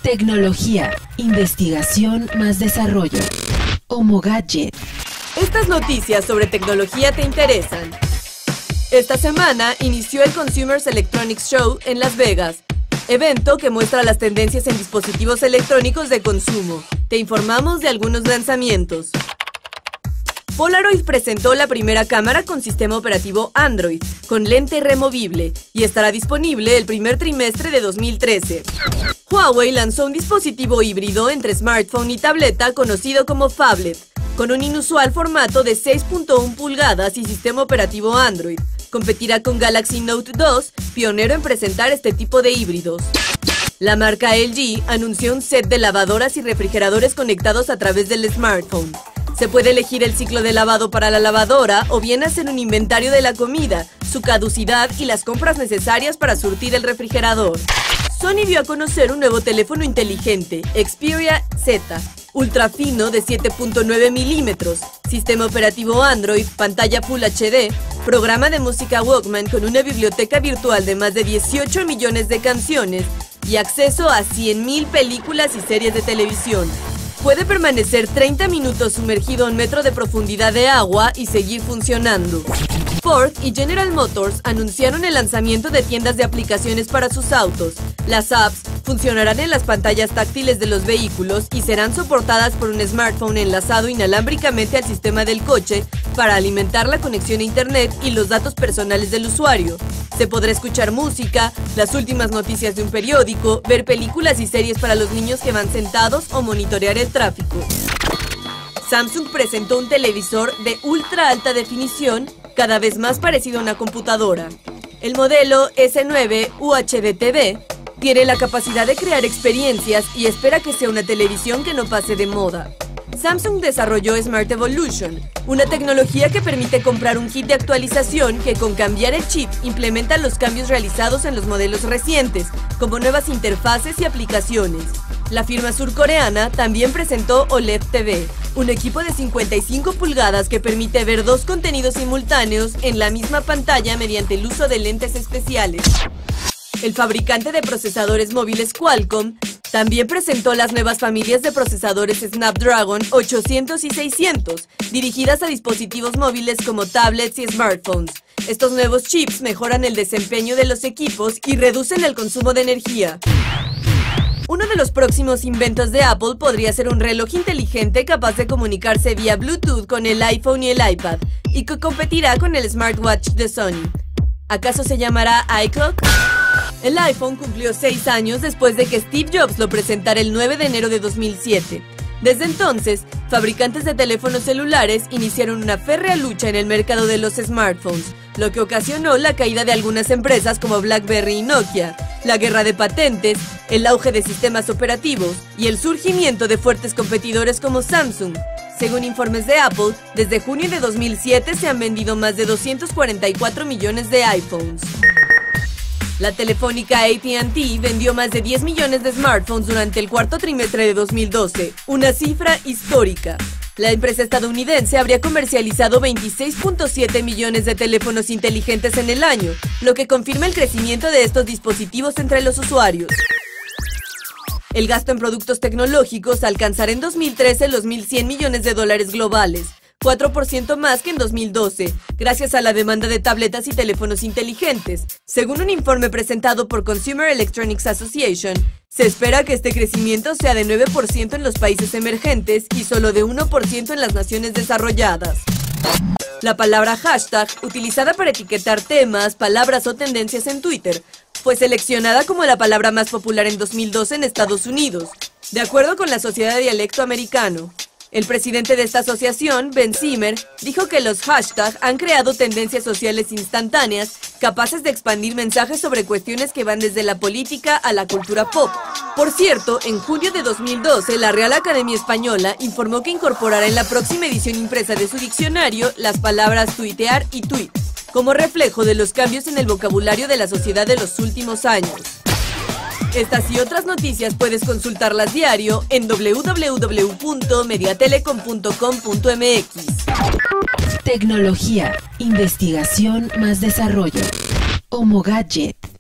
Tecnología, investigación más desarrollo. Homo Gadget. Estas noticias sobre tecnología te interesan. Esta semana inició el Consumer Electronics Show en Las Vegas, evento que muestra las tendencias en dispositivos electrónicos de consumo. Te informamos de algunos lanzamientos. Polaroid presentó la primera cámara con sistema operativo Android, con lente removible, y estará disponible el primer trimestre de 2013. Huawei lanzó un dispositivo híbrido entre smartphone y tableta conocido como Phablet, con un inusual formato de 6.1 pulgadas y sistema operativo Android. Competirá con Galaxy Note 2, pionero en presentar este tipo de híbridos. La marca LG anunció un set de lavadoras y refrigeradores conectados a través del smartphone. Se puede elegir el ciclo de lavado para la lavadora o bien hacer un inventario de la comida, su caducidad y las compras necesarias para surtir el refrigerador. Sony dio a conocer un nuevo teléfono inteligente, Xperia Z, ultra fino de 7.9 milímetros, sistema operativo Android, pantalla Full HD, programa de música Walkman con una biblioteca virtual de más de 18 millones de canciones y acceso a 100.000 películas y series de televisión. Puede permanecer 30 minutos sumergido a 1 metro de profundidad de agua y seguir funcionando. Ford y General Motors anunciaron el lanzamiento de tiendas de aplicaciones para sus autos. Las apps funcionarán en las pantallas táctiles de los vehículos y serán soportadas por un smartphone enlazado inalámbricamente al sistema del coche para alimentar la conexión a Internet y los datos personales del usuario. Se podrá escuchar música, las últimas noticias de un periódico, ver películas y series para los niños que van sentados o monitorear el tráfico. Samsung presentó un televisor de ultra alta definición, cada vez más parecido a una computadora. El modelo S9 UHD TV tiene la capacidad de crear experiencias y espera que sea una televisión que no pase de moda. Samsung desarrolló Smart Evolution, una tecnología que permite comprar un kit de actualización que con cambiar el chip implementa los cambios realizados en los modelos recientes, como nuevas interfaces y aplicaciones. La firma surcoreana también presentó OLED TV, un equipo de 55 pulgadas que permite ver 2 contenidos simultáneos en la misma pantalla mediante el uso de lentes especiales. El fabricante de procesadores móviles Qualcomm también presentó las nuevas familias de procesadores Snapdragon 800 y 600, dirigidas a dispositivos móviles como tablets y smartphones. Estos nuevos chips mejoran el desempeño de los equipos y reducen el consumo de energía. Uno de los próximos inventos de Apple podría ser un reloj inteligente capaz de comunicarse vía Bluetooth con el iPhone y el iPad, y que competirá con el smartwatch de Sony. ¿Acaso se llamará iClock? El iPhone cumplió 6 años después de que Steve Jobs lo presentara el 9 de enero de 2007. Desde entonces, fabricantes de teléfonos celulares iniciaron una férrea lucha en el mercado de los smartphones, lo que ocasionó la caída de algunas empresas como BlackBerry y Nokia, la guerra de patentes, el auge de sistemas operativos y el surgimiento de fuertes competidores como Samsung. Según informes de Apple, desde junio de 2007 se han vendido más de 244 millones de iPhones. La telefónica AT&T vendió más de 10 millones de smartphones durante el cuarto trimestre de 2012, una cifra histórica. La empresa estadounidense habría comercializado 26.7 millones de teléfonos inteligentes en el año, lo que confirma el crecimiento de estos dispositivos entre los usuarios. El gasto en productos tecnológicos alcanzará en 2013 los 1.100 millones de dólares globales, 4% más que en 2012, gracias a la demanda de tabletas y teléfonos inteligentes. Según un informe presentado por Consumer Electronics Association, se espera que este crecimiento sea de 9% en los países emergentes y solo de 1% en las naciones desarrolladas. La palabra hashtag, utilizada para etiquetar temas, palabras o tendencias en Twitter, fue seleccionada como la palabra más popular en 2012 en Estados Unidos, de acuerdo con la Sociedad de Dialecto Americano. El presidente de esta asociación, Ben Zimmer, dijo que los hashtags han creado tendencias sociales instantáneas capaces de expandir mensajes sobre cuestiones que van desde la política a la cultura pop. Por cierto, en junio de 2012, la Real Academia Española informó que incorporará en la próxima edición impresa de su diccionario las palabras tuitear y tweet, como reflejo de los cambios en el vocabulario de la sociedad de los últimos años. Estas y otras noticias puedes consultarlas diario en www.mediatelecom.com.mx. Tecnología, investigación más desarrollo. Homo Gadget.